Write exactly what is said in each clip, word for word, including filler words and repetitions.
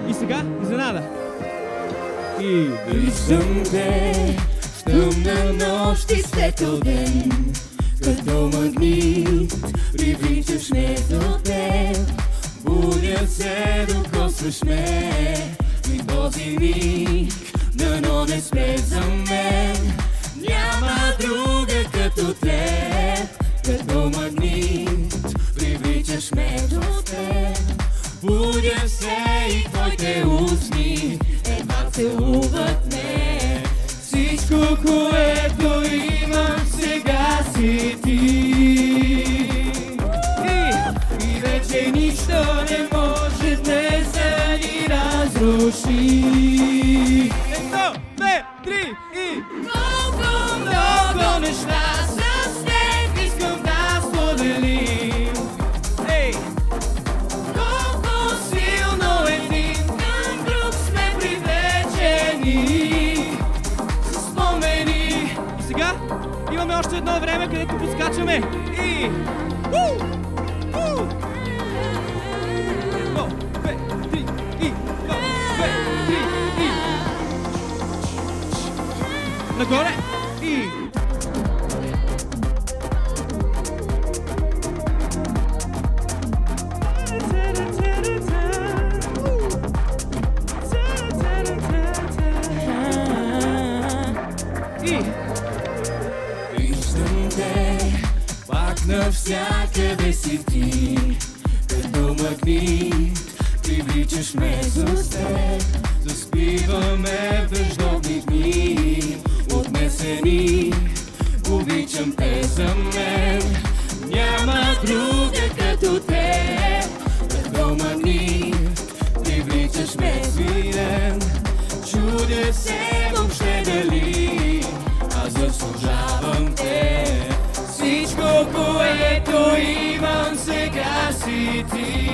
И сега изненада. И виждам те в тъмна нощ и светлоден, като магнит привличаш ме до теб. Будя се, докосваш ме и този миг дано не спре за мен. Няма друга като теб, като магнит привличаш ме до теб. Будя се и твоите устни едва целуват ме. Всичко, което имам сега си ти. И, и вече нищо не може днес да ни разруши. Едно, две, три и... Много, много неща с теб искам да споделим. Ей! Колко силно един към друг сме привлечени. Спомени. И сега имаме още едно време, където подскачаме. И... У! У! Едно, две, три и... Едно, две, три и... Нагоре и... И... Виждам те, пак навсякъде си ти, като магнит привличаш ме с теб. Заспиваме в дъждовни дни, отнесени, обичам те за мен. Няма друга като теб, като магнит привличаш ме свирен. Чудя се въобще дали аз заслужавам те. Всичко, което имам сега си ти.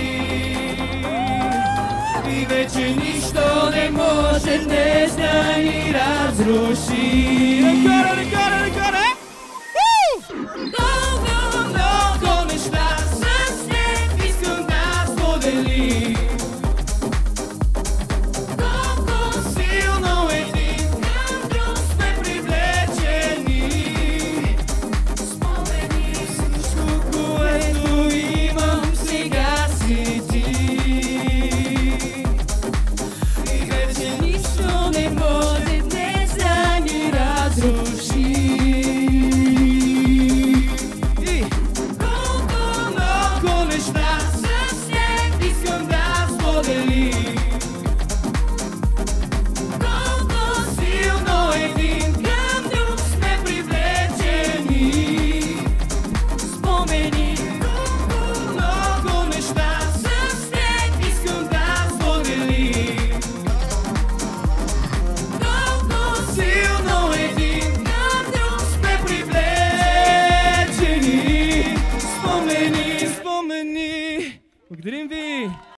И вече нищо не може днес да ни разруши. Нагоре, нагоре, нагоре! Много, много неща с теб искам да споделим. Колко силно един към друг сме привлечени. Спомени всичко, което имам сега си ти. И вече нищо не може днес да ни разруши. И... Колко много неща с теб искам да споделим. Колко силно един към друг сме привлечени. Спомени. Колко много неща с теб искам да споделим. Колко силно един към друг сме привлечени. Спомени. Спомени! Благодарим ви!